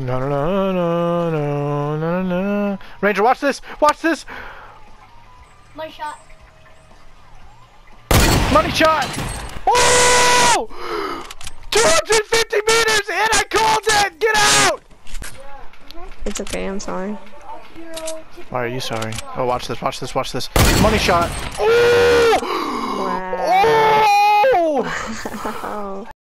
No, no, no, no, no, no, no. Ranger, watch this! Watch this! Money shot. Money shot! Oh! 250 meters and I called it! Get out! It's okay, I'm sorry. Why are you sorry? Oh, watch this, watch this, watch this. Money shot! Oh! Wow. Oh! Wow.